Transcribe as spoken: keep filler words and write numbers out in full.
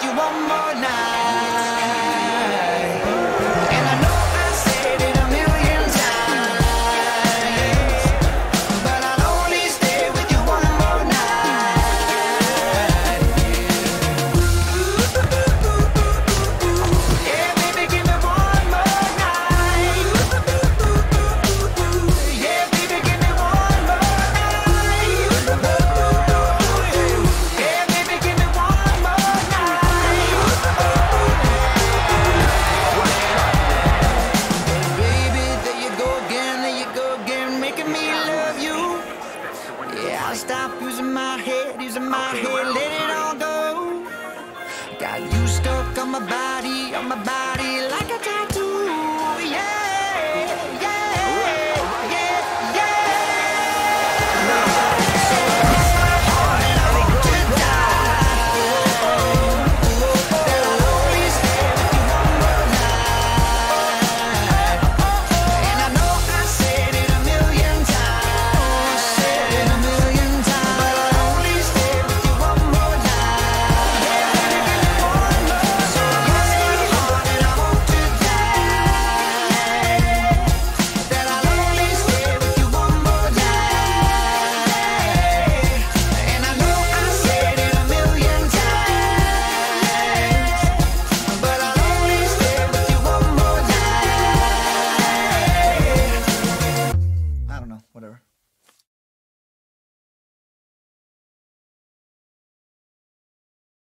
with you one more night. And I know I said it a million times, but I'll only stay with you one more night. Yeah, baby, give me one more night. Yeah, baby, give me one more night. Yeah, baby, give me one more night. Baby, there you go again, there you go again, making me love you. Yeah, I'll stop using my head, using my head, let it all go. Got you stuck on my body, on my body like a tattoo.